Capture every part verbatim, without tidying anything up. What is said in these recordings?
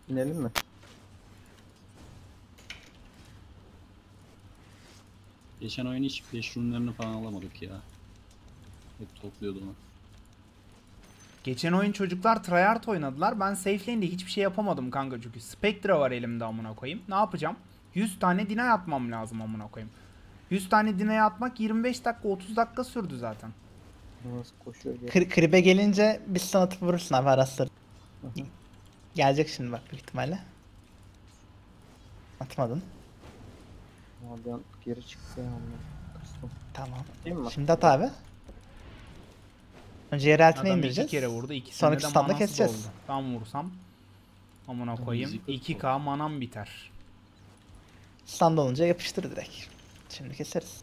İnelim mi? Geçen oyun hiç beş runlarını falan alamadık ya. Hep topluyordu onu. Geçen oyun çocuklar tryhard oynadılar. Ben safe lane'de hiçbir şey yapamadım kanka çünkü. Spectre var elimde amına koyayım. Ne yapacağım? yüz tane deny atmam lazım amına koyayım. yüz tane deny atmak yirmi beş dakika otuz dakika sürdü zaten. Nasıl koşuyor diye. Kri kribe gelince biz sana atıp vurursun abi arasları. Hı hı. Gelecek şimdi bak büyük ihtimalle. Atmadın. Abi an geri çıktı ya ondan. Kıstım. Tamam. Değil mi? Şimdi at abi. Önce yer altına Adam indireceğiz. iki kere vurdu. İkisinde Sonraki de standa manası keseceğiz. doldu. Ben vursam amına koyayım Easy iki K manam biter. Stand olunca yapıştır direkt. Şimdi keseriz.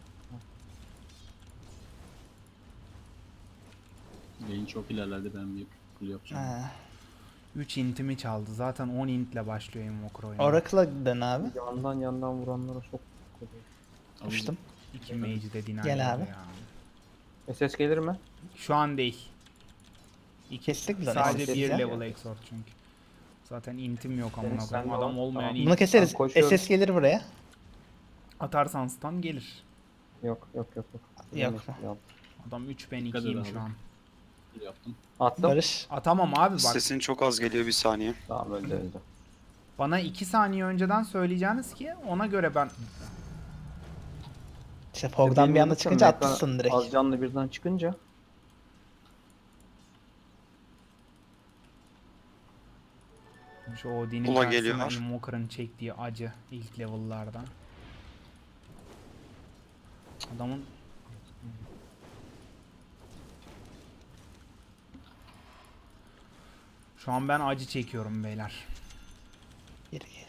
Lane çok ilerledi, ben bir kul yapacağım. Ha. üç intimi çaldı. Zaten on intle başlıyor Invoker oyunu. Oracle'a dön abi. Yandan yandan vuranlara çok koyuyor. Uçtum. iki mage'i de deny Gel oldu abi. S ya. S gelir mi? Şu an değil. İki, Kestik biz onu. sadece Kestik bir ya. level exort çünkü. Zaten intim yok amına Senin koyayım. sen de Adam o- olmayan tamam. int. Bunu keseriz. Ben koşuyorum. S S gelir buraya. Atarsan stun gelir. Yok yok yok yok. Yok mu? Yok. Adam üç ben Dikkat ikiyim et şu abi. an. Kul yaptım. Attım. Barış. Atamam abi bak. Sesin çok az geliyor, bir saniye. Tamam öldü öldü. Bana iki saniye önceden söyleyeceğiniz ki ona göre ben... İşte Fog'dan bir Dediğimi anda unutma, çıkınca Meka atmışsın direkt. Az canlı birden çıkınca. Şu Odin'in Ula karşısında geliyor. Invoker'ın çektiği acı ilk level'larda. Adamın Şu an ben acı çekiyorum beyler. Geri geri.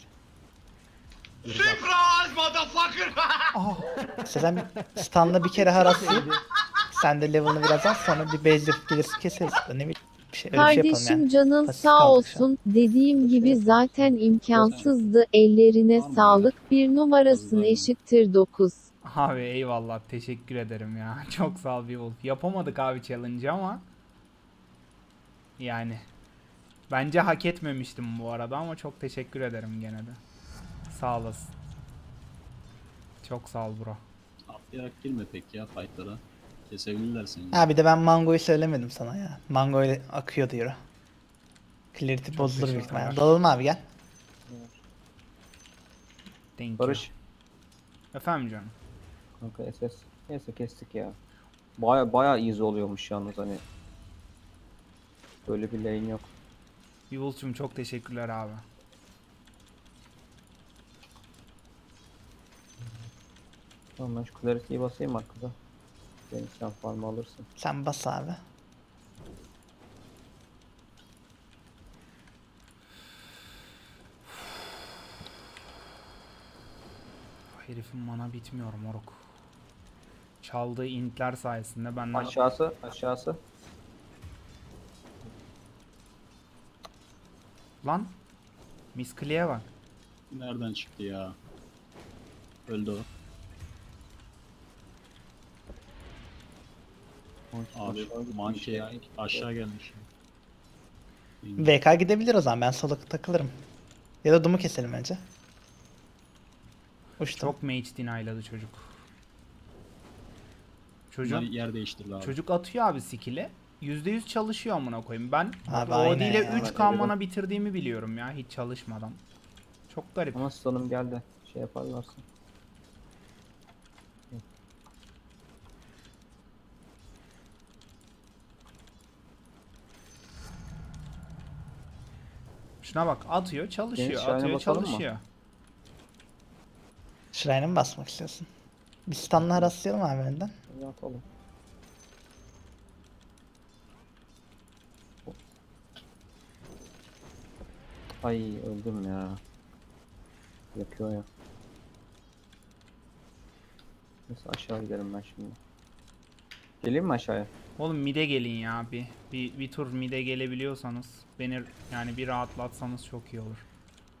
Ah, İşte sen bir standla bir kere haraslayıp sen de level'ını biraz az sonra bir bezdirip gelirsin keseriz. Ne bileyim bir şey, öyle bir şey yapalım Kardeşim yani. canın Pasif sağ kaldık şu an. olsun. Dediğim gibi zaten imkansızdı. Ellerine Tamam sağlık. Bir numarasın Vallahi. eşittir dokuz. abi eyvallah teşekkür ederim ya. Çok sağ ol Beowulf. Yapamadık abi challenge'ı ama yani bence hak etmemiştim bu arada ama çok teşekkür ederim gene de. Sağ olasın. Çok sağ ol bro. Atlayarak girme pek ya fightlara. Kesebilirler seni. Ha bir de ben Mango'yu söylemedim sana ya. Mango ile akıyor diyor. Clarity Çok bozulur büyük teşekkürler. ihtimalle. Dalalım abi gel. Thank you. Barış. Efendim canım. Kanka S S. Neyse kestik ya. Baya baya easy oluyormuş yalnız hani. Böyle bir lane yok. Beowulf'cum çok teşekkürler abi. Tamam ben şu clarity'yi basayım arkada. Beni sen farmı alırsın. Sen bas abi. Herifin mana bitmiyor moruk. Çaldığı intler sayesinde ben Aşağısı aşağısı. lan Miss Clee'ye bak. Nereden çıktı ya? Öldü o. Abi Aşağı gitmiş manke ya. aşağı gelmiş. V K gidebilir o zaman ben sola takılırım. Ya da Doom'u keselim önce. Uçtum. Çok mage deny'ladı çocuk. Bunlar Çocuk yer değiştirdi abi. çocuk atıyor abi skill'i. yüzde yüz çalışıyor amına koyayım. Ben Abi O aynen D ile ya. üç K mana bitirdiğimi biliyorum ya hiç çalışmadan. Çok garip. Ama stun'ım geldi. Şey yaparlarsa. Şuna bak atıyor çalışıyor Deniz Şahin'e atıyor basalım mı? çalışıyor. Shrine'e mi basmak istiyorsun? Bir standla haraslayalım abi önden. Yapalım. Ay öldüm ya. Yakıyor ya. Neyse aşağı gidelim ben şimdi. Geleyim mi aşağıya? Oğlum mid'e gelin ya bir. Bir, bir tur mid'e gelebiliyorsanız beni yani bir rahatlatsanız çok iyi olur.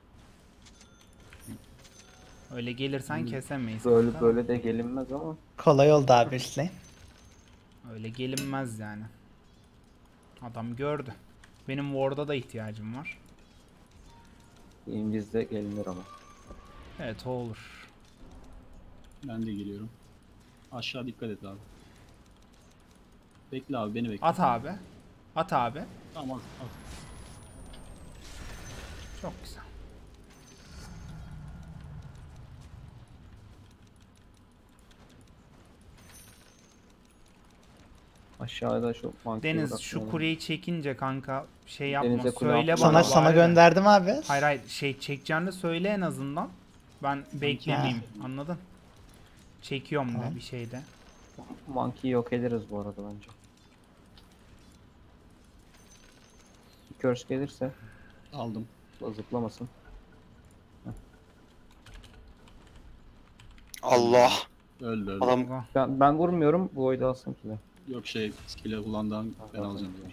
Öyle gelirsen kesemeyiz. Böyle kanka. böyle de gelinmez ama. Kolay oldu abi üst lane. Öyle gelinmez yani. Adam gördü. Benim ward'a da ihtiyacım var. İngiliz'de gelinir ama. Evet o olur. Ben de geliyorum. Aşağı dikkat et abi. Bekle abi, beni bekle. At abi. At abi. Tamam at, at. Çok güzel. Aşağıda şu monkey'i Deniz şu bırakmayalım. kuleyi çekince kanka şey yapma. Denize kule Söyle atma. bana Sana sana bari de. gönderdim abi. Hayır hayır şey çekeceğini söyle en azından. Ben beklemeyeyim. Anladın? Çekiyorum Tamam. da bir şeyde. Monkey'i yok ederiz bu arada bence. Bir curse gelirse Aldım. zıplamasın. Allah. Öldü öldü. Adam Eyvah. Ben, ben vurmuyorum, bu oyda alsın ki de. Yok şey, skill'e kullandığım ben alacağım diyor.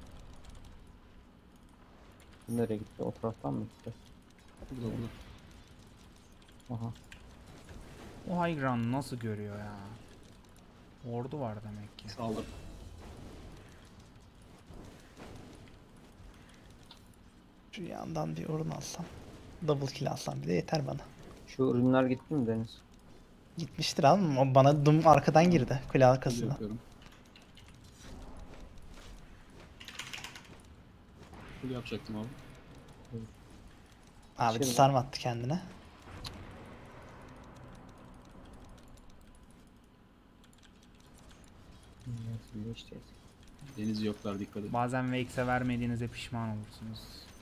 Nereye gitti? O taraftan mı gitti? Burada burada. Aha. O high ground nasıl görüyor ya? Ordu var demek ki. Saldır. Şu yandan bir orun alsam. Double kill alsam bir de yeter bana. Şu ürünler gitti mi Deniz? Gitmiştir abi. O bana dum arkadan girdi. Kule Skill'i arkasına. yapıyorum. Full yapacaktım abi. Abi Şimdi- sarm attı kendine. Nasıl geçeceğiz? Deniz yoklar, dikkat edin. Bazen Wakes'e vermediğinize pişman olursunuz.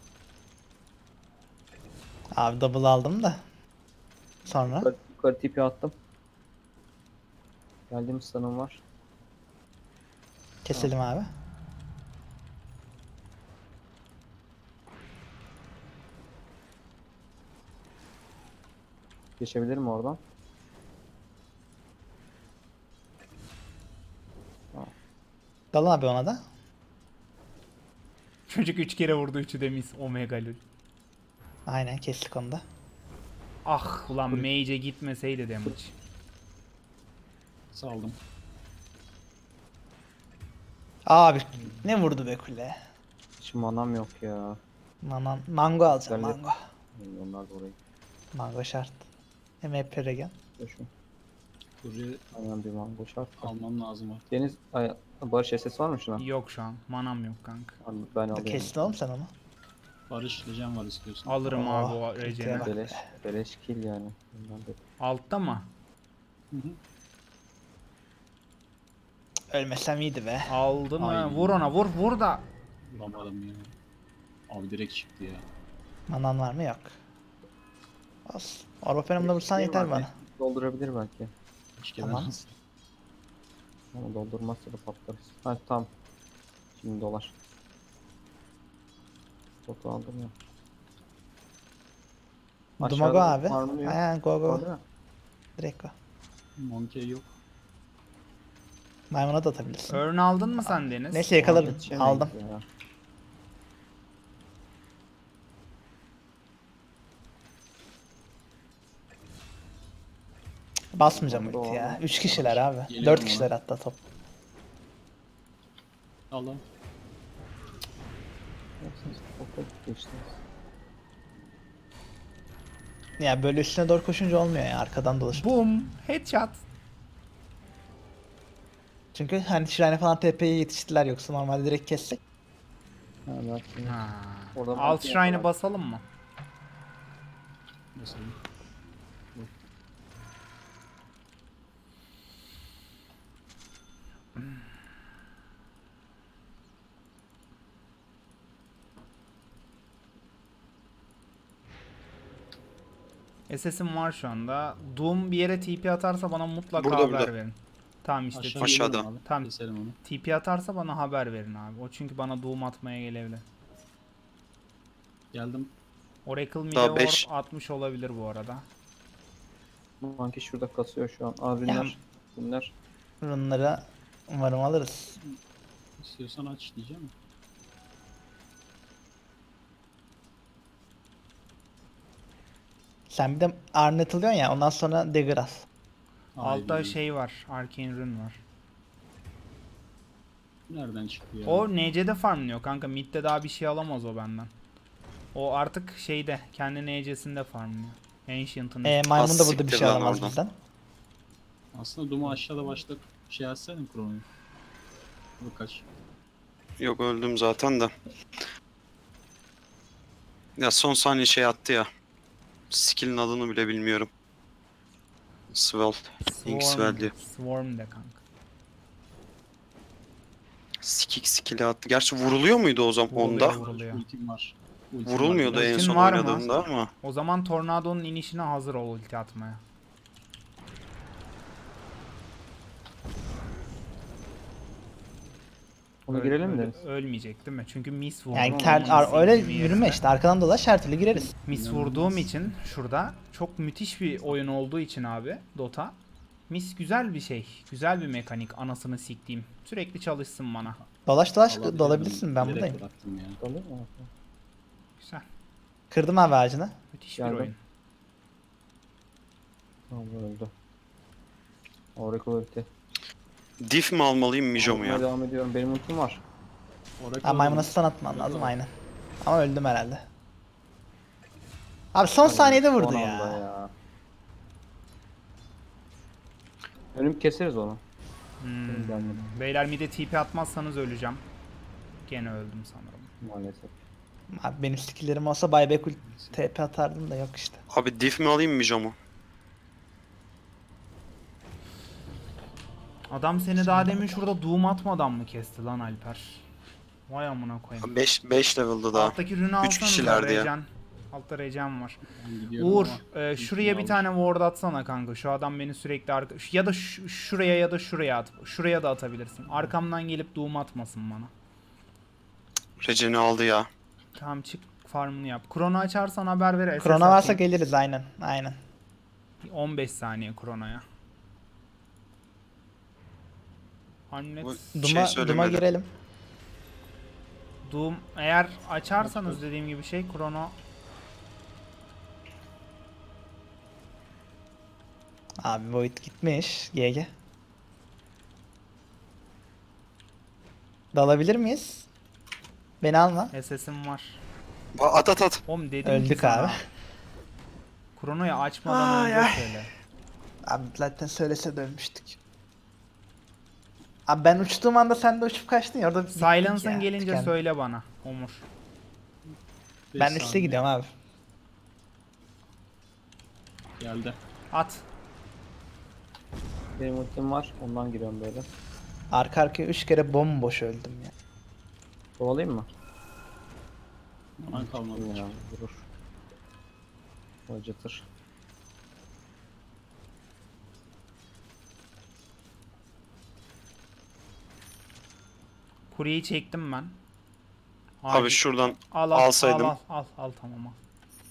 Abi double aldım da. Sonra. Yukarı, yukarı tipi attım. Geldiğim stun'ım var. Keselim abi. Geçebilir mi oradan? Dalın abi ona da. Çocuk üç kere vurdu, üçü de miss. Omega lul. Aynen kestik onu da. Ah ulan mage'e gitmeseydi damage. Saldım. Abi ne vurdu be kule. Hiç manam yok ya. Manan, mango alacağım Güzel. mango. Onlar da orayı. Mango şart. Hem hep regen. Düşün. Buraya Aynen bir mango şart. almam lazım artık. Deniz, ay, Barış S S var mı şuna? Yok şu an. Manam yok kanka. Abi ben alayım. Kestin oğlum sen onu. Barış Lejen var istiyorsan. Alırım Oh, abi o ultiye rejen'i. bak. Beleş, beleş kill yani. Bundan da- Altta mı? Hı hı. Ölmesem iyiydi be. Aldı mı? Ay. Vur ona, vur vur da. Vuramadım ya. Abi direkt çıktı ya. Manan var mı? Yok. Olsun. Orbapenimde vursan Şey yeter var, bana. Doldurabilir belki. Hiç Tamam. gelemez. Ama doldurmazsa da patlarız. Ha tamam. Şimdi dolar. Botu aldım ya. Dumago Aşağıda abi. farmlıyor. Aynen go go. Orada. Direkt go. Monkey yok. Maymuna da atabilirsin. Örn aldın mı sen Deniz? Neyse yakaladım. Yetişemeyiz Aldım. ya. Basmayacağım Doğru. ulti ya. üç kişiler abi. Geliyorum dört ona. kişiler hatta top. Allah. Hepsiniz topa geçtiniz. Ya böyle üstüne doğru koşunca olmuyor ya. Arkadan dolaşıp. Boom. Headshot. Çünkü hani Shrine falan T P'ye yetiştiler yoksa normalde direkt kessek. Ha, belki. Ha. Orada Alt monkey shrine'ı yapalım. basalım mı? Nasıl? S S'im var şu anda. Doom bir yere T P atarsa bana mutlaka Burada, haber burada. verin. Tamam işte Aşağı T- Aşağıda. geliyorum abi. Tamam. Keselim onu. T P atarsa bana haber verin abi. O çünkü bana Doom atmaya gelebilir. Geldim. Oracle Daha Meteor beş. atmış olabilir bu arada. Monkey şurada kasıyor şu an. Aa ürünler. Ürünler. Runları umarım alırız. İstiyorsan aç diyeceğim. Sen bir de Arnet alıyorsun ya ondan sonra Dagger al. Altta Haydi. şey var. Arcane Rune var. Nereden çıktı ya? O N C'de farmlıyor kanka. Mid'de daha bir şey alamaz o benden. O artık şeyde kendine ecesinde farmlıyor. Ancient'ın Ee, maymun da Az burada bir siktir şey lan alamaz oradan. bizden. Aslında Doom'u aşağıda başta şey yazsaydın Chrono'yu. Bu kaç? Yok öldüm zaten de. Ya son saniye şey attı ya. Skill'in adını bile bilmiyorum. Swell. Ink Swell diye. Swarm de kanka. Skik skill'i attı. Gerçi vuruluyor muydu o zaman Vuruluyor, onda? vuruluyor. Ultim var. Ultim Vurulmuyordu var. en Ultin son var mı? oynadığımda ama. O zaman Tornado'nun inişine hazır ol ulti atmaya. Onu Öl- girelim öl- de. Ölmeyecek değil mi? Çünkü miss vurdum. Yani ama ter, nasıl ar- öyle yediğimi yürüme yerine. işte. Arkadan dolaş her türlü gireriz. Miss İnanılmaz. vurduğum için şurada çok müthiş bir oyun olduğu için abi Dota. Miss güzel bir şey. Güzel bir mekanik anasını siktiğim. Sürekli çalışsın bana. Dolaş dolaş Vallahi dolabilirsin ben bilerek buradayım. bıraktım ya. Olur mu? Güzel. Kırdım abi ağacını. Müthiş Geldim. bir oyun. Allah öldü. Oracle ulti. Diff mi almalıyım Mijo mu Almaya ya? devam ediyorum. Benim ultim var. Oracle Ha, maymuna oldu. stun atman lazım Oracle. aynen. Ama öldüm herhalde. Abi son saniyede vurdu Son ya. anda ya. Önüm keseriz onu. Hmm. Benim gelmedi. Beyler mid'e T P atmazsanız öleceğim. Gene öldüm sanırım. Maalesef. Abi benim skill'lerim olsa buyback ult T P atardım da yok işte. Abi diff mi alayım Mijo mu? Adam seni daha demin şurada Doom atmadan mı kesti lan Alper? Vay amına koyayım. beş beş level'da daha. Alttaki rünü alsanıza kişilerdi ya. Regen. Altta Regen var. Ben gidiyorum Uğur ama e, şuraya bir almış. tane ward atsana kanka. Şu adam beni sürekli arka... Ş- Ya da ş- şuraya ya da şuraya at. Şuraya da atabilirsin. Arkamdan gelip Doom atmasın bana. Regen'i aldı ya. Tamam çık farmını yap. Krono açarsan haber ver. S S Krona varsa atayım. geliriz aynen. Aynen. on beş saniye Krono'ya. Hamlet. Bu- Duma, Şey Duma söylemedi. girelim. Doom eğer açarsanız dediğim gibi şey Krono Abi Void gitmiş. G G. Dalabilir miyiz? Beni alma. S S'im var. Ba- At at at. Oğlum dedim Öldük ki sana. abi. Krono'yu açmadan Ay, önce ay. söyle. Abi zaten söylese dönmüştük. Abi ben uçtuğum anda sen de uçup kaçtın ya orada bittik ya, Silence'ın gelince tükendik. söyle bana. Omur. Beş Ben üçte saniye. gidiyorum abi. Geldi. At. Benim ultim var. Ondan giriyorum böyle. Arka arkaya üç kere bomboş öldüm ya. Kovalayayım mı? Aman kalmadı. Ya vurur. Acıtır. Kuryeyi çektim ben. Abi Acil- şuradan al, al, alsaydım. Al al al, al tamam al.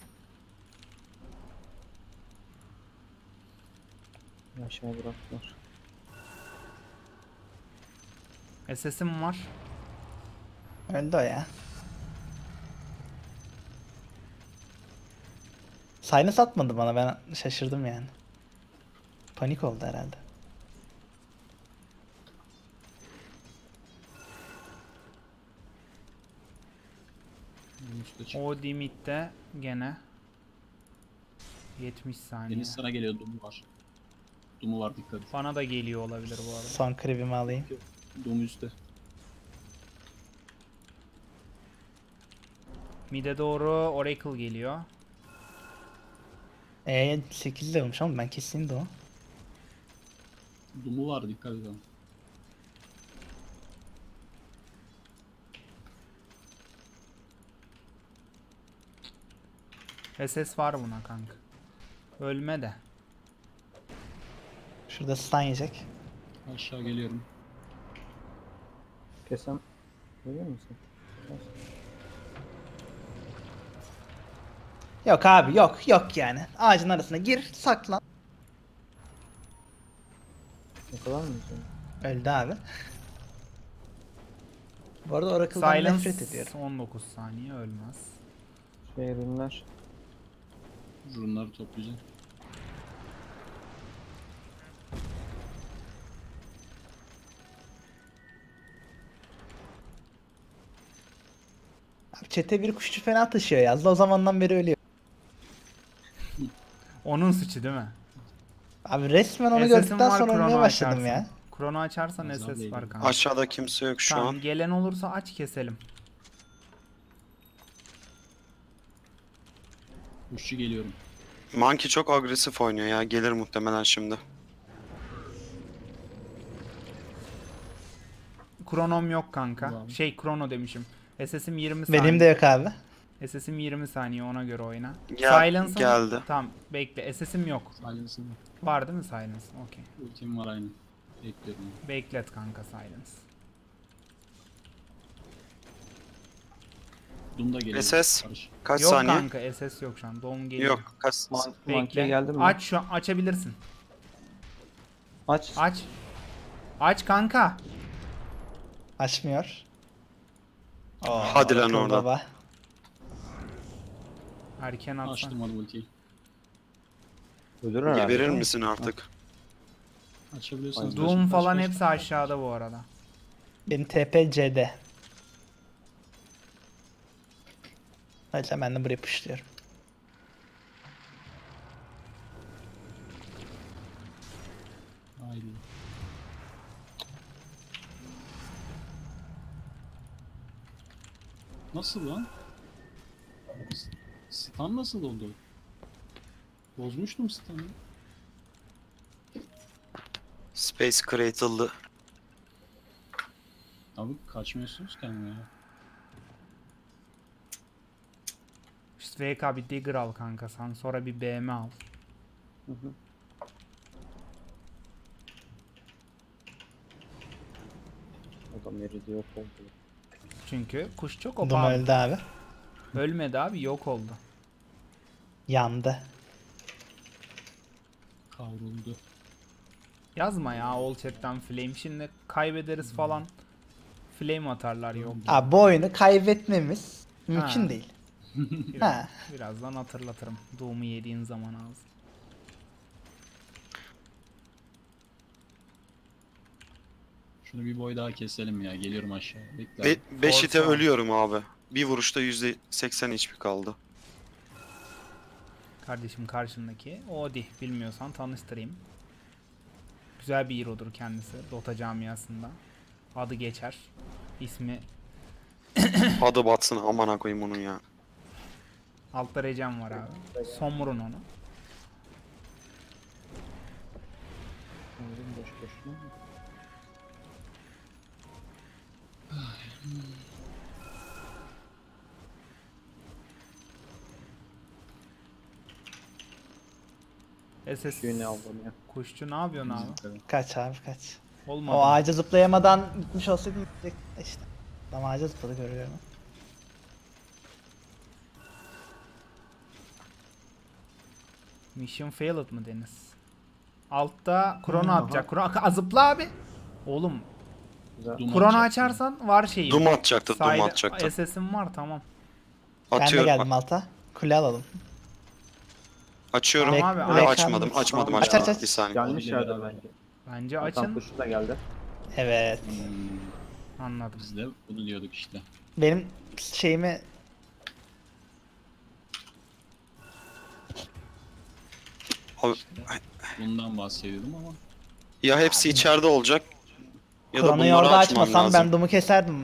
Aşağı bıraktılar. S S'im var. Öldü o ya. Silence atmadı bana, ben şaşırdım yani. Panik oldu herhalde. En üstte çık. O limitte gene yetmiş saniye. Deniz sana geliyor. Dumu var. Dumu var, dikkat et. Bana da geliyor olabilir bu arada. Son kribimi alayım. Dumu üstte. Mid'e doğru Oracle geliyor. Eee sekiz olmuş ama ben kesin de o. Dumu var, dikkat et. S S var buna kanka. Ölme de. Şurada stun yiyecek. Aşağı geliyorum. Kesem. Görüyor musun? Yok abi, yok yok yani. Ağacın arasına gir, saklan. Ne kadar mı güzel? Öldü abi. Bu arada Oracle'dan nefret Silence ediyorum. on dokuz saniye ölmez. Şey ürünler. Runları toplayacağım. Abi Çete bir kuşçu fena taşıyor yazdı. O zamandan beri ölüyor. Onun suçu değil mi? Abi resmen onu S S'im gördükten var, sonra krono ölmeye başladım açarsın. ya. Krono açarsan Az S S daha var değilim. kanka. Aşağıda kimse yok şu Tamam, an. gelen olursa aç keselim. Kuşçu geliyorum. Monkey çok agresif oynuyor ya. Gelir muhtemelen şimdi. Kronom yok kanka. Tamam. Şey krono demişim. S S'im yirmi saniye. Benim de yok abi. S S'im yirmi saniye, ona göre oyna. Gel- Silence'ım geldi. Tamam bekle. S S'im yok. Silence'ım var. Var değil mi Silence? Okey. Ultim var aynı. Bekliyorum. Beklet kanka Silence. Doom da geliyor. S S. Barış. Kaç Yok saniye? kanka S S yok şu an. Doğum geliyor. Yok. Kaç? Man Bekle. Monkey'e geldim mi? Aç şu an, açabilirsin. Aç. Aç. Aç kanka. Açmıyor. Oo, Hadi lan akıl oradan. baba. Erken atsa. Açtım hadi ultiyi. Ölür herhalde. Geberir değil mi? misin artık? Açabiliyorsanız Doom açın. falan Kaç, kaç. hepsi aşağıda bu arada. Benim T P C'de. Hadi ben de buraya pushluyorum. Haydi. Nasıl lan? S- Stun nasıl oldu? Bozmuştum stun'ı. Space Cradle'dı. Abi kaçmıyorsunuz kendine ya. İşte V K bir Digger al kanka sen. Sonra bir B M al. Hı hı. Adam yeri yok oldu. Çünkü kuş çok Dum opa. öldü abi. Ölmedi abi, yok oldu. Yandı. Kavruldu. Yazma ya all chat'ten flame. Şimdi kaybederiz falan. Flame atarlar yok. Abi bu oyunu kaybetmemiz mümkün Ha. değil. Biraz, Ha. birazdan hatırlatırım. Doom'u yediğin zaman ağzı. Şunu bir boy daha keselim ya. Geliyorum aşağı. Bekle. Be abi. beş ite Forsa. ölüyorum abi. Bir vuruşta yüzde seksen H P kaldı. Kardeşim karşımdaki Odi, bilmiyorsan tanıştırayım. Güzel bir hero'dur kendisi Dota camiasında. Adı geçer. İsmi Adı batsın amana koyayım onun ya. altta Recem var abi. Somurun onu. Öldüm boş boşuna. S S Düğüne aldım ya. Kuşçu ne yapıyorsun abi? Kaç abi kaç. Olmadı. O ağaca zıplayamadan gitmiş olsaydım gidecek- işte. Adam ağaca zıpladı görüyorum. Mission failed mı Deniz? Altta krono Aha. atacak. Krono Aa, zıpla abi. Oğlum Güzel. Doom krono atacak. açarsan var şeyi. Doom atacaktı, Doom Side- atacaktı. S S'im var tamam. Ben de Atıyorum. geldim alta. Kule alalım. Açıyorum. Tamam abi, Ve aç. açmadım, açmadım, Aç, aç, açmadım. aç. Bir saniye. Gelmiş Hadi yerde beraber. bence. Bence Hakan açın. kuşu da geldi. Evet. Hmm, Anladım. biz de bunu diyorduk işte. Benim şeyimi Abi, Bundan bahsediyordum ama. ya hepsi içeride olacak. Ya da Krono'yu bunları orada açmam açmasam lazım. ben Doom'u keserdim.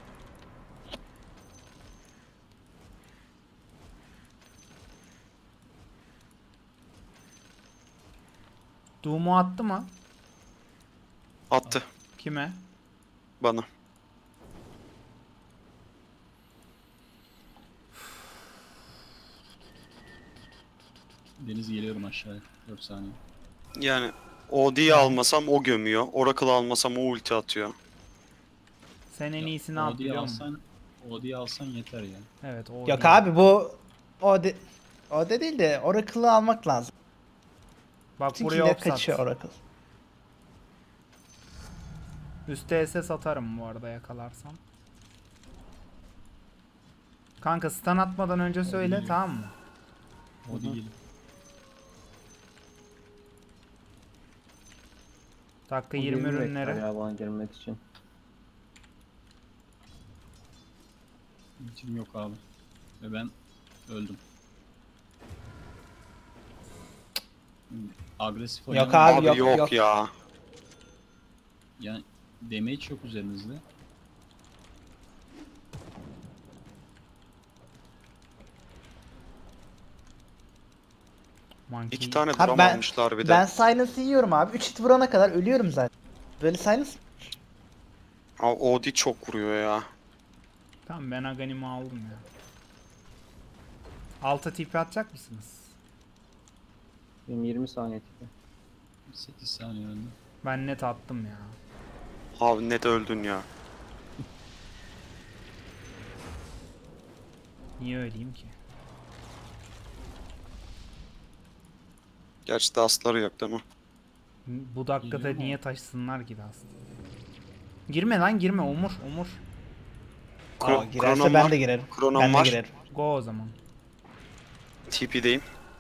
Doom'u attı mı? Attı Kime? bana. Deniz geliyorum aşağıya. dört saniye. Yani O D'yi almasam o gömüyor. Oracle almasam o ulti atıyor. Sen en Ya, iyisini at O D'yi biliyor musun? alsan, O D'yi alsan yeter ya. Evet o Yok değil. abi bu o de o de değil de Oracle'ı almak lazım. Bak Çünkü buraya yine ok sat. kaçıyor Oracle. Üste S S atarım bu arada yakalarsam. Kanka stun atmadan önce söyle değil. tamam mı? O değil. Dakika O yirmi birini bekler ürünlere. Ya bana gelmek için. Ultim yok abi. Ve ben öldüm. Agresif Yok oynamam. abi, Abi yok, yok, yok. ya. Yani damage yok üzerinizde. Monkey. İki tane Abi drum ben- almışlar bir de. Ben Silence'ı yiyorum abi. üç hit vurana kadar ölüyorum zaten. Böyle Silence Abi O D çok vuruyor ya. Tamam ben Aghanim'i aldım ya. Alta tipi atacak mısınız? Benim yirmi saniye tipi. sekiz saniye önde. Ben net attım ya. Abi net öldün ya. Niye öleyim ki? Gerçi dastları yok değil mi? Bu dakikada Geliyor mu? niye taşısınlar ki de aslında? Girme lan girme Umur Umur. Kro Aa, girerse Kronom ben var. de girerim. Kronom Ben de var. girerim. Go o zaman. T P'deyim.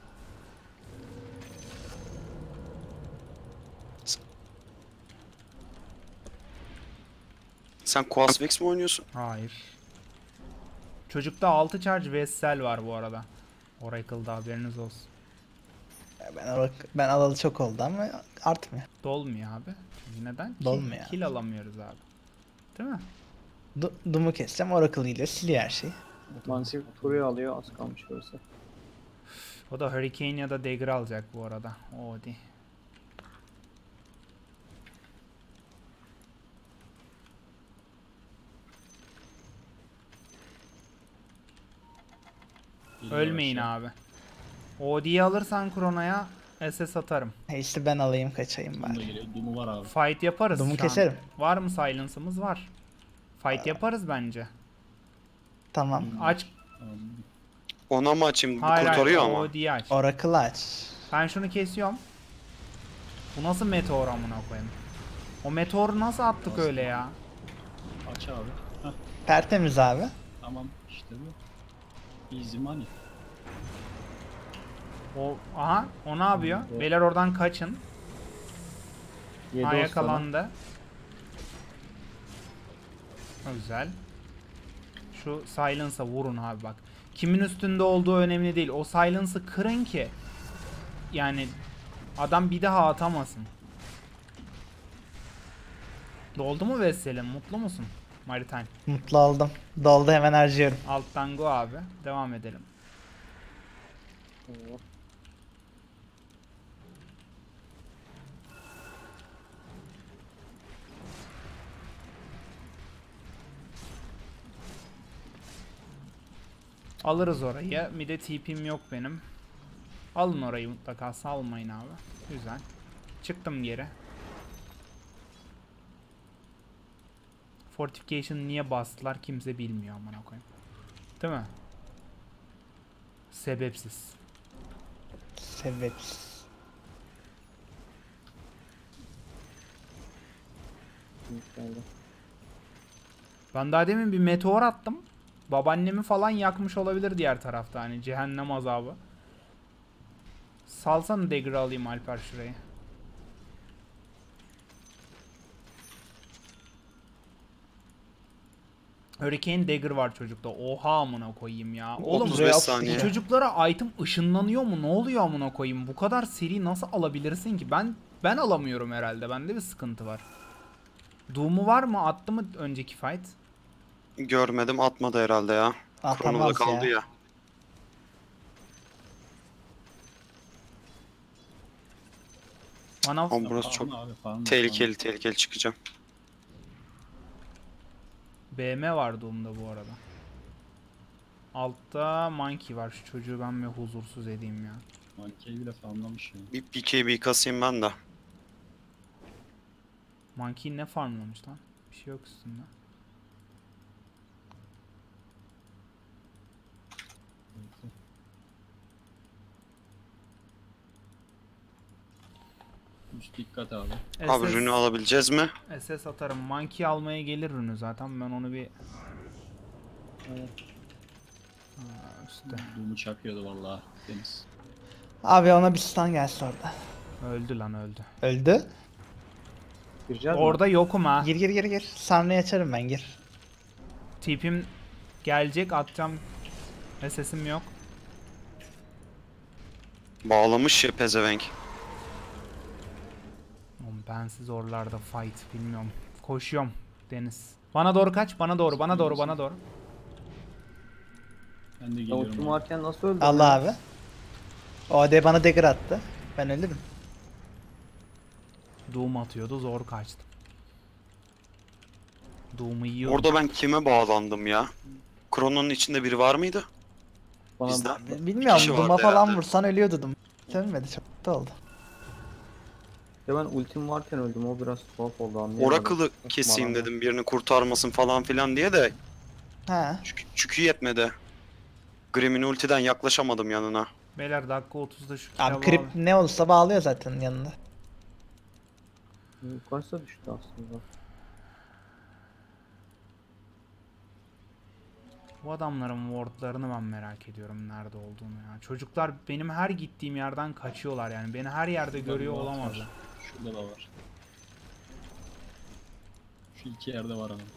Sen Quasvex mi oynuyorsun? Hayır. Çocukta altı charge Vessel var bu arada. Oracle'da haberiniz olsun. Ben, al- ben alalı çok oldu ama artmıyor. Dolmuyor abi. Çünkü neden? Kill, Dolmuyor. kill alamıyoruz abi. Değil mi? Du Doom'u keseceğim. Oracle ile siliyor her şeyi. Mansif Fury alıyor, az kalmış görse. O da Hurricane ya da Dagger alacak bu arada. O değil. Geliyor Ölmeyin aşağı. abi. O D'yi alırsan Chrono'ya S S atarım. He işte ben alayım kaçayım Doom da bari. geliyor. Doom'u var abi. Fight yaparız Doom'u şu an. keserim. Var mı silence'ımız? Var. Fight yaparız bence. Tamam. Aç. Tamam. Ona mı açayım? Bu Hayır hayır. kurtarıyor ama. O D'yi aç. Oracle aç. Ben şunu kesiyorum. Bu nasıl meteor amına koyayım? O meteoru nasıl attık öyle ya? Aç abi. Heh, Tertemiz abi. tamam işte bu. Easy money. O aha o ne yapıyor? Evet. Beyler oradan kaçın. Yedi Ha o sana. yakalandı. Güzel. Şu silence'a vurun abi bak. Kimin üstünde olduğu önemli değil. O silence'ı kırın ki yani adam bir daha atamasın. Doldu mu Vessel'in? Mutlu musun? Maritime. Mutlu oldum. Doldu hemen harcıyorum. Alttan go abi. Devam edelim. Oo. Alırız orayı. Bir de T P'm yok benim. Alın orayı mutlaka. Salmayın abi. Güzel. Çıktım geri. Fortification niye bastılar kimse bilmiyor amına koyayım. Değil mi? Sebepsiz. Sebepsiz. Geldi. Ben daha demin bir meteor attım. Babaannemi falan yakmış olabilir diğer tarafta hani cehennem azabı. Salsana dagger'ı alayım Alper şurayı. Hurricane dagger var çocukta. Oha amına koyayım ya. Oğlum otuz beş bu saniye. çocuklara item ışınlanıyor mu? Ne oluyor amına koyayım? Bu kadar seri nasıl alabilirsin ki? Ben ben alamıyorum herhalde. Bende bir sıkıntı var. Doom'u var mı? Attı mı önceki fight? Görmedim, atmadı herhalde ya. Krono'da Atamaz kaldı ya. ya. Bana Ama burası Farm çok abi, farm, tehlikeli tehlikeli çıkacağım. B M var Doom'da bu arada. Altta Monkey var. Şu çocuğu ben bir huzursuz edeyim ya. farm. Monkey'i bile farmlamış ya. Bir B K B kasayım ben de. Monkey ne farmlamış lan? Bir şey yok üstünde. Üst dikkat abi. Abi rünü alabileceğiz mi? S S atarım. Monkey almaya gelir rünü zaten. Ben onu bir... Evet. Ha, üstte. Doom'u çakıyordu vallahi Deniz. Abi ona bir stun gelsin orada. Öldü lan öldü. Öldü. Gireceğiz mi? Orada yokum ha. Gir gir gir gir. Sanrı'yı açarım ben gir. Tipim gelecek atacağım. Sesim yok. Bağlamış ya pezevenk. Oğlum bensiz oralarda fight bilmiyorum. Koşuyorum Deniz. Bana doğru kaç, bana doğru, bana doğru, bana doğru. Ben de Ya geliyorum. ultim abi. varken nasıl öldün? Allah ya? abi. O A D bana dagger attı. Ben ölürüm. Doom atıyordu, zor kaçtım. Doom'u yiyordum. Orada ben kime bağlandım ya? Krono'nun içinde biri var mıydı? Bana Bizden. Bir Bilmiyorum, kişi Doom'a vardı falan herhalde. vursan ölüyordu Doom. Ölmedi, çok da oldu. ya ben ultim varken öldüm. O biraz tuhaf oldu, anlayamadım. Oracle'ı keseyim Bana da. dedim birini kurtarmasın falan filan diye de Ha. çünkü, çünkü yetmedi. Grimm'in ultiden yaklaşamadım yanına. Beyler dakika otuzda şu Abi kitabı krip ne olursa bağlıyor zaten yanında. Yukarısa düştü aslında. Bu adamların wardlarını ben merak ediyorum nerede olduğunu ya. Çocuklar benim her gittiğim yerden kaçıyorlar yani. Beni her yerde Şurada görüyor bir ward olamazlar. var. Şurada da var. Şu iki yerde var adam.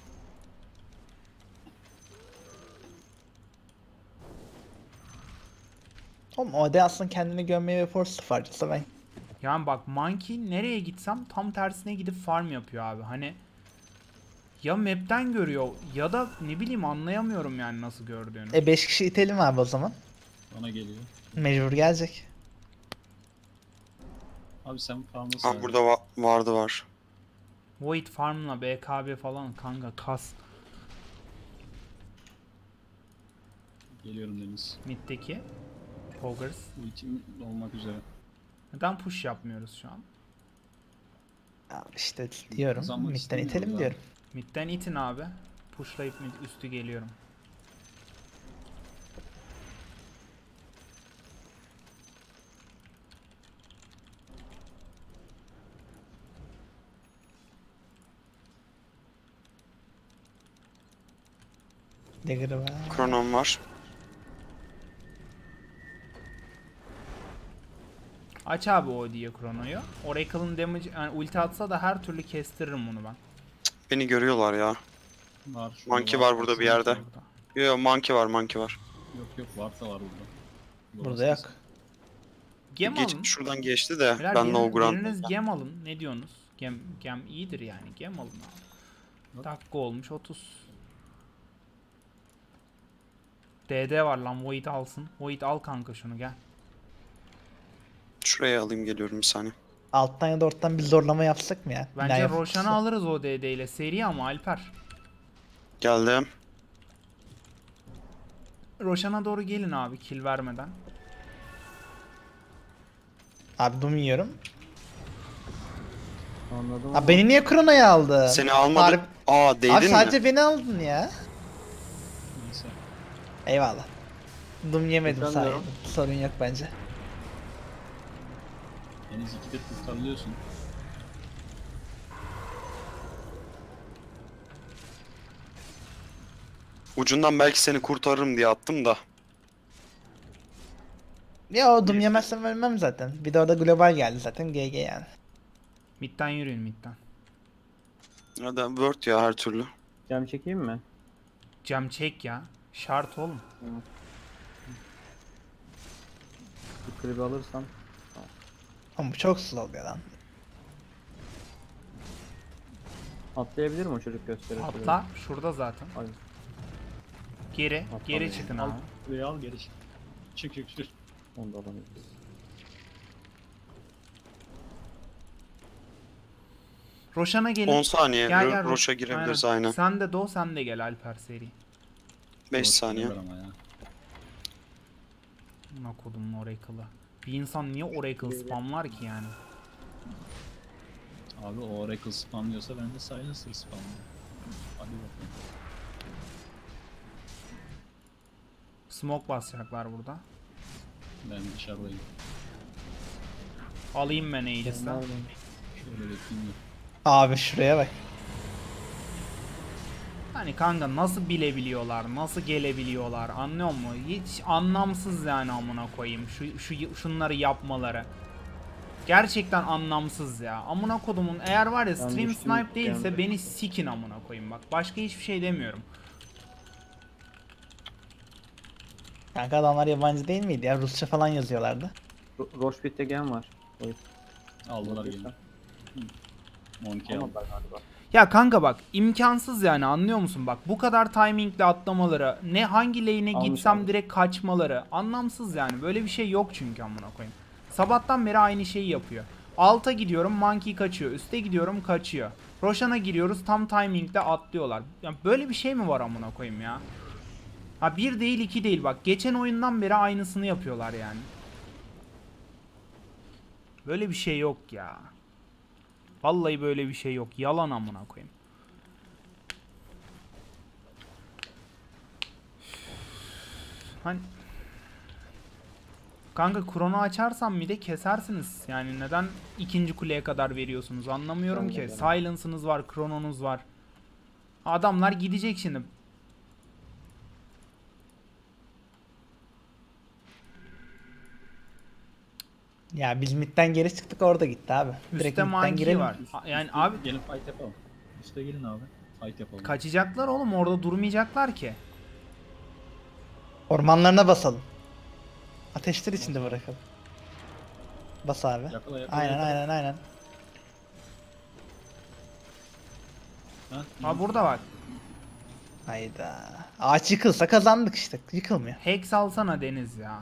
Oğlum o A D aslında kendini gömmeye ve force harcasa ben. Yani bak Monkey nereye gitsem tam tersine gidip farm yapıyor abi. Hani ya map'ten görüyor ya da ne bileyim anlayamıyorum yani nasıl gördüğünü. E beş kişi itelim abi o zaman. Bana geliyor. Mecbur gelecek. Abi sen farmda Ah sağ. burada va- vardı var. Void farmla B K B falan kanka kas. Geliyorum Deniz. Mid'deki Poggers. Ultim olmak üzere. Neden push yapmıyoruz şu an? Abi işte diyorum. Kazanmak Midden istemiyoruz itelim abi. diyorum. Mid'den itin abi. Pushlayıp mid üstü geliyorum. Dagger'ı var. Kronon var. Aç abi o diye Chrono'yu. Oracle'ın damage yani ulti atsa da her türlü kestiririm bunu ben. Beni görüyorlar ya. Var. şurada Monkey var burada bir yerde. Burada. Yo monkey var monkey var. Yok yok var da var burada. Burada yok. Gem Geç, alın. şuradan geçti de Beyler, ben de biriniz, o grand. biriniz gem alın. Ne diyorsunuz? Gem, gem iyidir yani. Gem alın abi. Dakika olmuş otuz. D D var lan, Void alsın. Void al kanka şunu, gel. Şuraya alayım geliyorum bir saniye. Alttan ya da ortadan bir zorlama yapsak mı ya? Bence Ne Roshan'ı yapsak? alırız o D D ile. Seri ama Alper. Geldim. Roshan'a doğru gelin abi kill vermeden. Abi Doom yiyorum. Anladım Abi ama beni niye Chrono'ya aldı? Seni almadı. Harbi- Aa değdin Abi mi? sadece beni aldın ya. Neyse. Eyvallah. Doom yemedim Sanmıyorum. sayede. Sorun yok bence. Deniz ikide kurtarılıyorsun. Ucundan belki seni kurtarırım diye attım da. Ya o Doom yemezsem ölmem zaten. Bir de orada global geldi zaten. G G yani. Mid'den yürüyün mid'den. Hadi word ya her türlü. cam çekeyim mi? Cam çek ya. Şart oğlum. Bir klibi alırsam. Ama bu çok slow ya lan. Atlayabilir mi o çocuk gösterir? Atla. Şurada zaten. Ay, Geri. Geri Atlamıyor. çıkın Al. abi. Buraya al geri çık. Çık çık çık. onu da alamayız. Roshan'a gelin. on saniye Gel, Ro- gel, Ro- Roş'a girebiliriz aynen. Sen de do, sen de gel Alper seri. beş Doğru saniye. söylüyorlar ama ya. Buna kodum Oracle'ı. Bir insan niye Oracle spamlar ki yani? Abi o Oracle spamlıyorsa ben de Silencer spamlıyorum. Hadi bakalım. Smoke basacaklar burada. Ben dışarıdayım. Alayım ben Aegis'i. Şöyle bekleyeyim de. Abi şuraya bak. Hani kanka nasıl bilebiliyorlar, nasıl gelebiliyorlar anlıyor musun? Hiç anlamsız yani amına koyayım şu, şu şunları yapmaları. Gerçekten anlamsız ya. Amına kodumun eğer var ya Ben stream düştüm snipe değilse yani. beni sikin amına koyayım bak. Başka hiçbir şey demiyorum. Kanka adamlar yabancı değil miydi ya? Rusça falan yazıyorlardı. Ro Roşbit'te gen var. Boyut. Aldılar gene. Monkey aldı. Almadılar galiba. Ya kanka bak imkansız yani anlıyor musun? Bak bu kadar timingle atlamaları, ne hangi lane'e Almış gitsem abi. direkt kaçmaları anlamsız yani. Böyle bir şey yok çünkü amına koyayım. Sabahtan beri aynı şeyi yapıyor. Alta gidiyorum Monkey kaçıyor. Üste gidiyorum kaçıyor. Roshan'a giriyoruz tam timingle atlıyorlar. Ya böyle bir şey mi var amına koyayım ya? Ha bir değil iki değil bak. Geçen oyundan beri aynısını yapıyorlar yani. Böyle bir şey yok ya. Vallahi böyle bir şey yok. Yalan amına koyayım. Hani kanka krono açarsam bir de kesersiniz. Yani neden ikinci kuleye kadar veriyorsunuz anlamıyorum Ben de ki. derim. Silence'ınız var, krononuz var. Adamlar gidecek şimdi. Ya biz midden geri çıktık orada gitti abi. Direkt Üste midden Monkey girelim. var. Ha, Yani abi Gelin fight yapalım. Üste gelin abi. Fight yapalım. kaçacaklar oğlum orada durmayacaklar ki. Ormanlarına basalım. Ateşler içinde bırakalım. Bas abi. Yakala yakala. Aynen yakala. aynen aynen. Ha, Ha burada bak. Hayda. Ağaç yıkılsa kazandık işte. Yıkılmıyor. Hex alsana Deniz ya.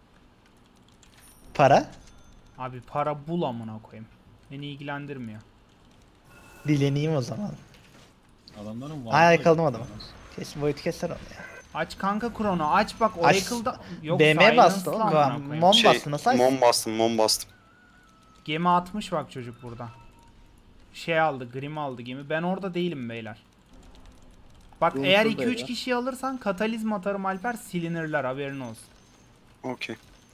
Para. Abi para bul amına koyayım. Beni ilgilendirmiyor. Dileneyim o zaman. Adamların Aa, yakaladım adamı. Kesin boyutu keser onu ya. Aç kanka krono aç bak Aç. Oracle'da yok B M bastı Silence'la oğlum. amına koyayım. Mom Şey, bastı nasıl? mom bastım, mom bastım. Gemi atmış bak çocuk burada. Şey aldı, Grim aldı gemi. Ben orada değilim beyler. Bak Yolun eğer şurada iki üç ya. kişiyi alırsan katalizm atarım Alper silinirler haberin olsun. Okey.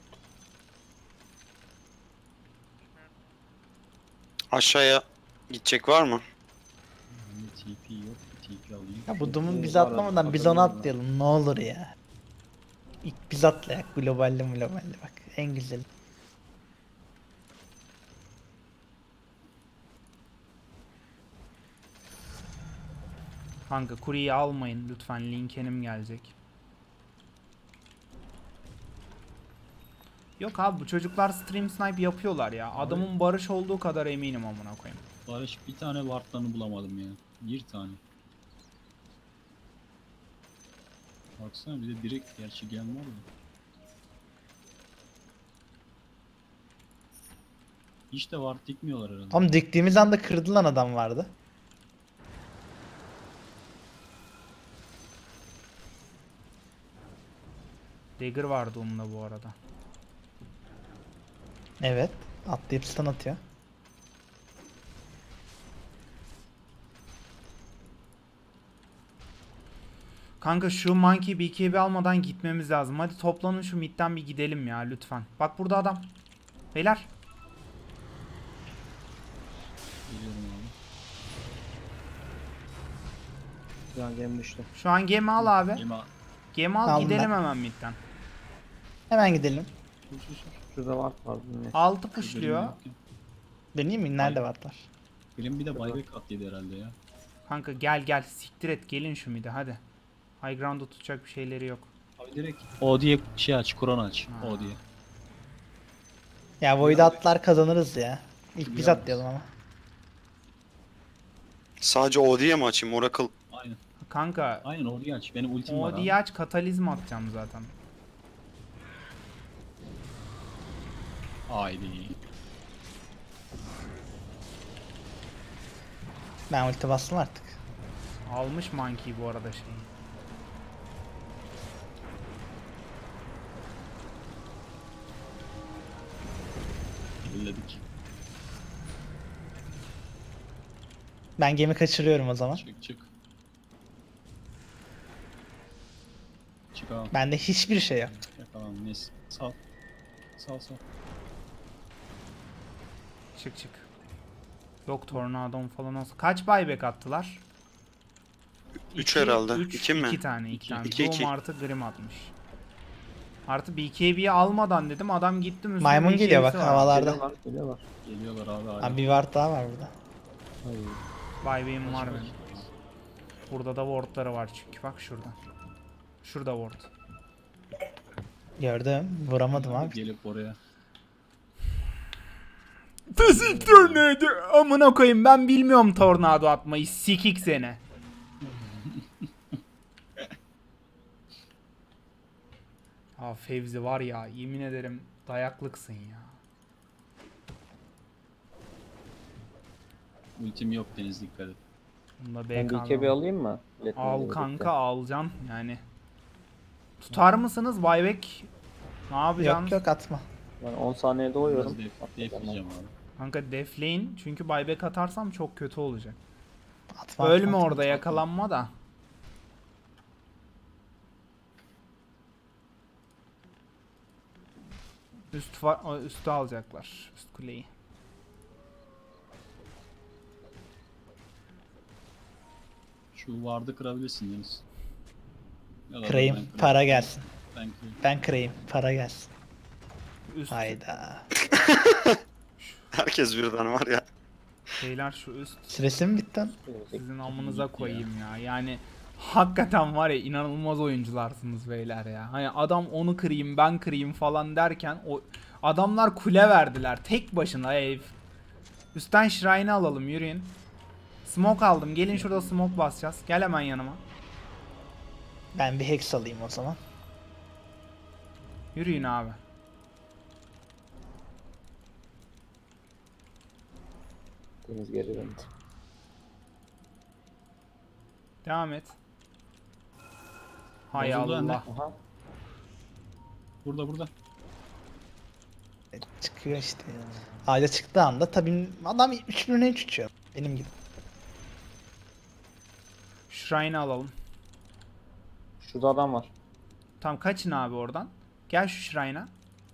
Aşağıya gidecek var mı? T P yok. T P alayım. Ya bu dumun Ee, biz var, atlamadan biz atabilirim onu ben. atlayalım ne olur ya. İlk biz atlayak globalde globalde bak en güzeli. Kanka kuryeyi almayın lütfen linkenim gelecek. Yok abi bu çocuklar stream snipe yapıyorlar ya. Adamın barış olduğu kadar eminim amına koyayım. Barış bir tane wardlarını bulamadım ya. Bir tane. Baksana bir de direkt gerçi gem var ya. Hiç de ward dikmiyorlar herhalde. Ama diktiğimiz anda kırdılan adam vardı. Dagger vardı onun da bu arada. Evet. Atlayıp stun atıyor. Kanka şu monkey B K B almadan gitmemiz lazım. Hadi toplanın şu midden bir gidelim ya lütfen. Bak burada adam. Beyler. Geliyorum abi. Ya gem düştü. Şu an gemi al abi. Gemi Gemi al Aldım gidelim ben. hemen midden. Hemen gidelim. Sus, sus, sus. Şurada var var. Ne? Altı pushluyor. Grim yok ya. Döneyim mi? Nerede varlar? Grim bir de buyback at yedi herhalde ya. Kanka gel gel siktir et gelin şu mide hadi. High ground'u tutacak bir şeyleri yok. Abi direkt O diye şey aç, Kur'an aç. Ha. O diye. Ya Void atlar kazanırız ya. İlk biz Biliyorum. atlayalım ama. Sadece O diye mi açayım? Oracle. Aynen. Kanka Aynen O diye aç. Benim ultim var o abi. diye aç katalizm atacağım zaten. Haydi. Ben ulti bastım artık. Almış monkey bu arada şeyi. Elledik. Ben gemi kaçırıyorum o zaman. Çık çık. Çık abi. Bende hiçbir şey yok. Yakalan neyse. Sal. Sal sal. Çık çık. Yok tornadon falan olsa. Kaç buyback attılar? Üç İki, herhalde. üç, İki mi? iki tane. iki tane. İki, Doom iki. artı Grim atmış. Artı B K B'yi almadan dedim adam gitti üstüne Maymun B K B'si geliyor bak var. havalarda. Geliyorlar. Geliyorlar. Geliyorlar abi hala. Abi bir ward daha var burada. Hayır. Buyback'im var benim. Burada da wardları var çünkü bak şurada. Şurada ward. Gördüm. Vuramadım abi. Gelip oraya. Fizik tornado. Amına koyayım ben bilmiyorum tornado atmayı. Sikik seni. Ha Fevzi var ya yemin ederim dayaklıksın ya. Ultim yok Deniz, dikkat et. Bunda Ben B bir K bir alayım mı? Biletle Al birlikte. kanka alacaksın yani. Tutar mısınız buyback? Ne yapacaksınız? Yok yok atma. Ben on saniyede doyuyorum. Biraz def, defleyeceğim abi. Kanka deflane çünkü buyback atarsam çok kötü olacak. Atma. Ölme atma, atma. orada yakalanma da. Üst var, o üstü alacaklar. Üst kuleyi. Şu vardı kırabilirsin Deniz. Ya da ben Kırayım. kırayım. Para gelsin. Ben kırayım. Ben kırayım. Para gelsin. Üst Hayda. Herkes birden var ya. şeyler şu üst. Süresi mi bitti? Sizin amınıza Bitti ya. koyayım ya. Yani hakikaten var ya inanılmaz oyuncularsınız beyler ya. Hani adam onu kırayım ben kırayım falan derken o adamlar kule verdiler tek başına ev. Üstten Shrine'ı alalım yürüyün. Smoke aldım. Gelin şurada smoke basacağız. Gel hemen yanıma. Ben bir hex alayım o zaman. Yürüyün abi. Deniz geri döndü. Devam et. Hay Bozuldu anne. Allah. Aha. Burada burada. E, Çıkıyor işte. Ağaca çıktığı anda tabii adam üç birine üç uçuyor. Benim gibi. Shrine'ı alalım. Şurada adam var. Tam kaçın abi oradan. Gel şu Shrine'a.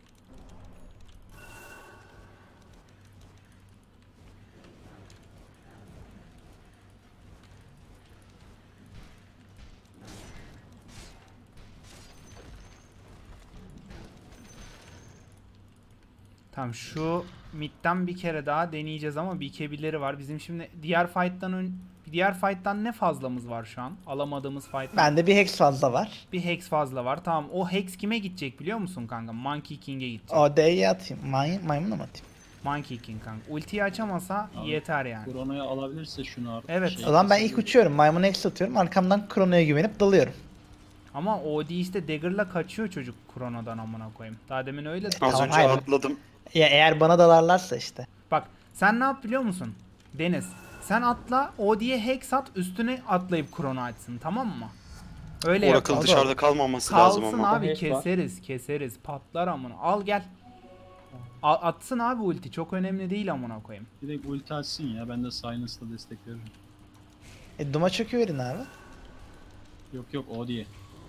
Tamam şu midden bir kere daha deneyeceğiz ama bir kebileri var. Bizim şimdi diğer fight'tan ön diğer fight'tan ne fazlamız var şu an? Alamadığımız fight'tan. Bende bir hex fazla var. Bir hex fazla var. Tamam o hex kime gidecek biliyor musun kanka? Monkey King'e gidecek. O D'yi atayım. May maymuna mı atayım? Monkey King kanka. Ultiyi açamasa Abi, yeter yani. Krono'yu alabilirse şunu artık. Evet. şey O zaman ben ilk keselim. uçuyorum. Maymuna hex atıyorum. Arkamdan Krono'ya güvenip dalıyorum. Ama O D işte dagger'la kaçıyor çocuk Chrono'dan amına koyayım. Daha demin öyle. Az Tamam, önce hayır. atladım. Ya eğer bana dalarlarsa işte. Bak sen ne yap biliyor musun? Deniz. Sen atla O D'ye hex at üstüne atlayıp Chrono açsın tamam mı? Öyle Oracle yapalım. dışarıda kalmaması lazım Kalsın ama. abi Hex var. keseriz keseriz patlar amına. Al gel. A- atsın abi ulti çok önemli değil amına koyayım. Direkt ulti açsın ya, ben de Silence'la destek veririm. E, Duma çöküverin abi. Yok yok o diye.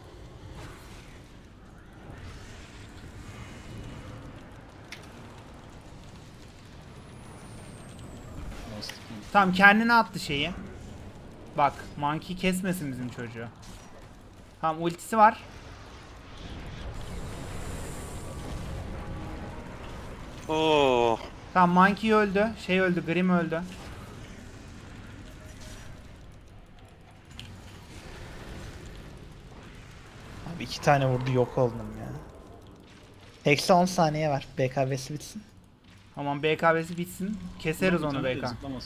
Bastık ya. Tamam kendine attı şeyi. Bak Monkey kesmesin bizim çocuğu. Tamam ultisi var. Oo. Tamam Monkey öldü. Şey öldü Grim öldü. Abi iki tane vurdu yok oldum ya. Hex'e on saniye var. B K B'si bitsin. Tamam B K B'si bitsin. Keseriz Bir onu tane de B K. zıplamasın.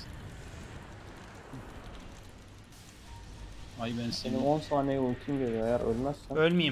Ay ben Benim seni. on saniye ultim geliyor eğer ölmezsen. Ölmeyeyim.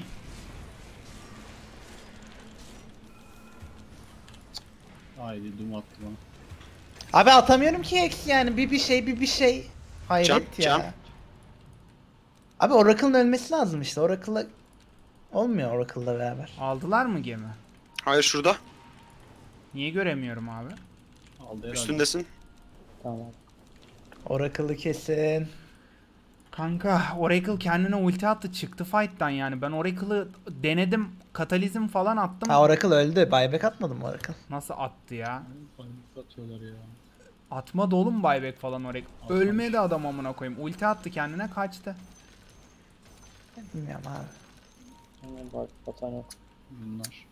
Haydi Doom attı bana. Abi atamıyorum ki Hex yani. Bir bir şey bir bir şey. Hayret Can, ya. can. Abi Oracle'ın ölmesi lazım işte. Oracle'la olmuyor Oracle'la beraber. Aldılar mı gemi? Hayır şurada. Niye göremiyorum abi? Aldı herhalde. Üstündesin. Tamam. Oracle'ı kesin. Kanka Oracle kendine ulti attı çıktı fight'tan yani. Ben Oracle'ı denedim. Katalizm falan attım. Ha Oracle öldü. Buyback atmadım mı Oracle? Nasıl attı ya? Ay, atıyorlar ya. Atma dolu mu buyback falan Oracle? Atmamış. Ölmedi adam amına koyayım. Ulti attı kendine kaçtı. Bilmiyorum abi. Hemen bak batan yok. Bunlar.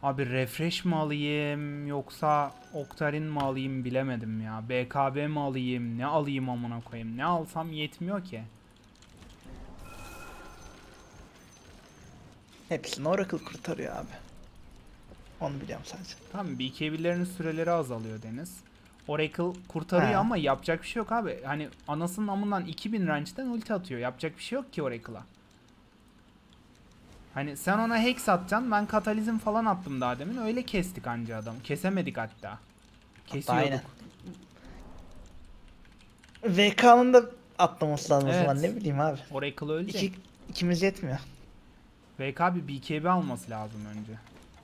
Abi refresh mi alayım yoksa Octarine mi alayım bilemedim ya. B K B mi alayım, ne alayım amına koyayım. Ne alsam yetmiyor ki. Hepsini Oracle kurtarıyor abi. Onu biliyorum sadece. Tamam, B K B'lerin süreleri azalıyor Deniz. Oracle kurtarıyor He. ama yapacak bir şey yok abi. Hani anasının amından iki bin range'den ulti atıyor. Yapacak bir şey yok ki Oracle'a. Hani sen ona hex atacaksın, ben katalizm falan attım daha demin, öyle kestik anca adamı. Kesemedik hatta. Kesiyorduk. Aynen. V K'nın da atlaması lazım Evet. o zaman, ne bileyim abi. Oracle ölecek. İki, ikimiz yetmiyor. V K bir B K B alması lazım önce.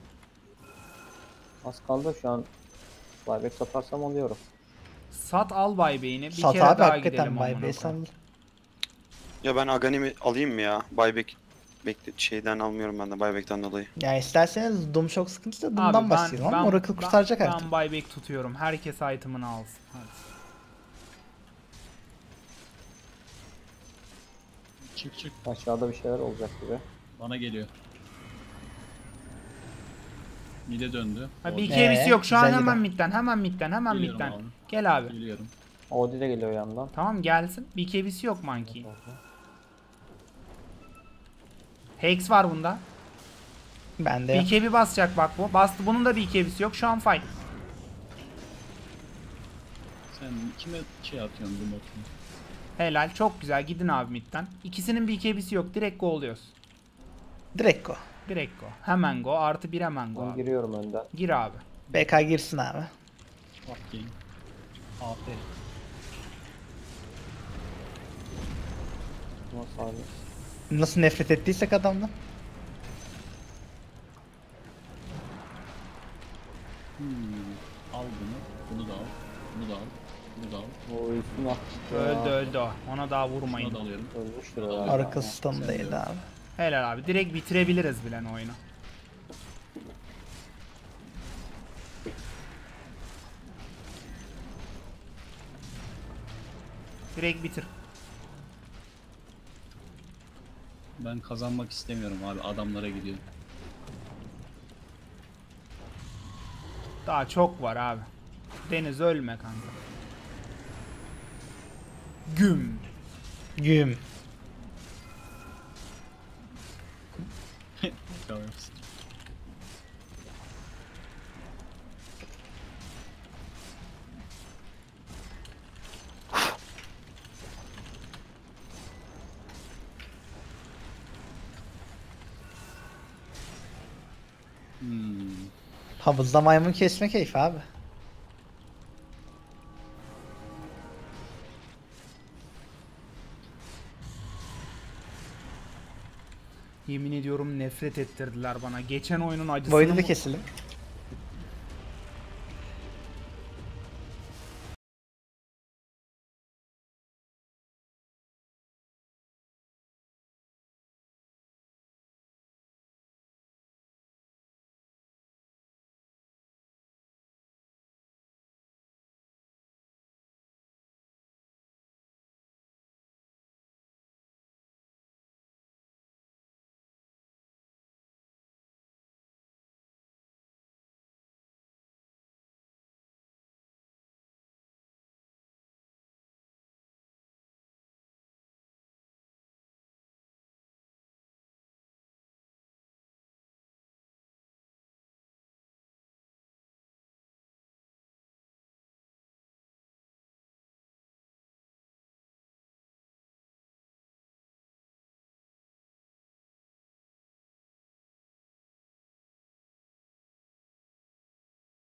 Az kaldı şu an. Buyback satarsam alıyorum. Sat al Baybey'ini. Bir Sat kere abi daha hakikaten gidelim Bay amına Bey koyayım. sen. Ya ben Aghanim alayım mı ya? Buyback bekle şeyden almıyorum ben de Buyback'ten dolayı. Ya isterseniz Doom çok sıkıntı da Abi Doom'dan ben- başlayalım ama ben- Oracle ben- kurtaracak artık. Ben buyback tutuyorum. Herkes item'ını alsın. Hadi. Çık çık. Aşağıda bir şeyler olacak gibi. Bana geliyor. Mide döndü. Ha, Orada. B K B'si Ee, yok şu an, güzel hemen gider. midden, hemen midden, hemen Geliyorum midden. abi. Gel abi. Geliyorum. Audi de geliyor yandan. Tamam gelsin. B K B'si yok Monkey. Hex var bunda. Bende B yok. K B basacak bak bu. Bastı. Bunun da B K B'si yok. Şu an fight. Sen kime şey atıyorsun bu notunu? Helal. Çok güzel. Gidin abi midden. İkisinin B K B'si yok. Direkt go oluyoruz. Direkt go. Direkt go. Hemen go. Artı bir hemen go Ben abi. giriyorum önden. Gir abi. B K girsin abi. Fuck game. Aferin. Ama saniye. Nasıl nefret ettiysek adamdan. Hmm. Al bunu. Bunu da al. Bunu da al. Bunu da al. O üstüne attık ya. Öldü öldü o. Ona daha Şunu da vurmayın. alıyorum. Ölmüştür herhalde. Oracle stun'daydı abi. Helal abi. Direkt bitirebiliriz bilen oyunu. Direkt bitir. Ben kazanmak istemiyorum abi. Adamlara gidiyorum. Daha çok var abi. Deniz ölme kanka. Güm. Güm. Tamam. Hmm. Havuzda maymun kesme keyfi abi. Yemin ediyorum nefret ettirdiler bana. Geçen oyunun acısını... Void'i de mı- keselim.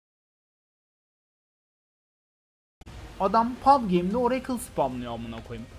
Adam pub game'de Oracle spamlıyor amına koyayım.